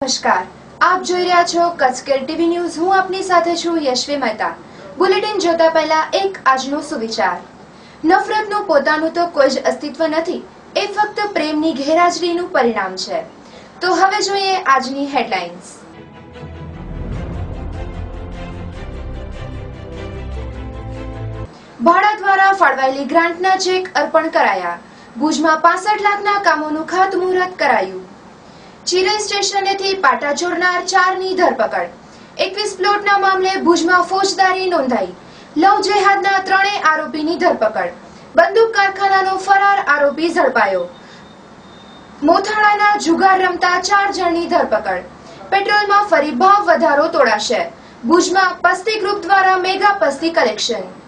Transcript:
નમસ્કાર, આપ જોઈ રહ્યા છો કચ્છ કેર ટીવી ન્યૂઝ। હું આપની સાથે છું યશવી મહેતા। બુલેટિન જોતા પહેલા એક આજનો સુવિચાર। નફરતનું પોતાનું તો કોઈ જ અસ્તિત્વ નથી, એ ફક્ત પ્રેમની ગેરહાજરીનું પરિણામ છે। તો હવે જોઈએ આજની હેડલાઇન્સ। ભાડા દ્વારા ફાળવાયેલી ગ્રાન્ટના ચેક અર્પણ કરાયા। ભુજમાં 65 લાખના કામોનું ખાતમુહૂર્ત કરાયું। ચિરઈ સ્ટેશનેથી પાટા ચોરનાર 4ની ધરપકડ। 21 પ્લોટના મામલે ભુજમાં ફોજદારી નોંધાઈ। લવ જેહાદના 3 આરોપીની ધરપકડ। બંદૂક કારખાનાનો ફરાર આરોપી ઝડપાયો। મોથાળાના જુગાર રમતા 4 જણની ધરપકડ। પેટ્રોલમાં ફરી ભાવ વધારો તોડાશે। ભુજમાં પસ્તી ગ્રુપ દ્વારા મેગા પસ્તી કલેક્શન।